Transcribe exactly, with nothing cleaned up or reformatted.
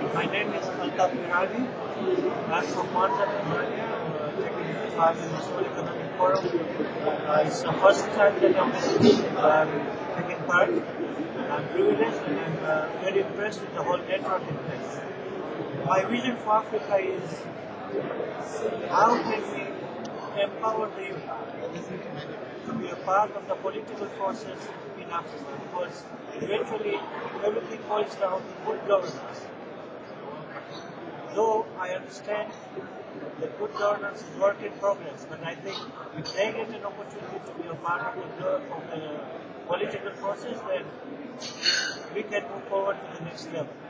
My name is Altaf Miravi. I'm from Malta, Tanzania, uh, taking part in the World Economic Forum. Uh, it's the first time that I'm um, taking part. I'm privileged and I'm uh, very impressed with the whole network in place. My vision for Africa is how can we empower the youth to be a part of the political process in Africa, because eventually everything boils down to good governance. Though I understand that good governance is work in progress, but I think if they get an opportunity to be a part of the, of the political process, then we can move forward to the next level.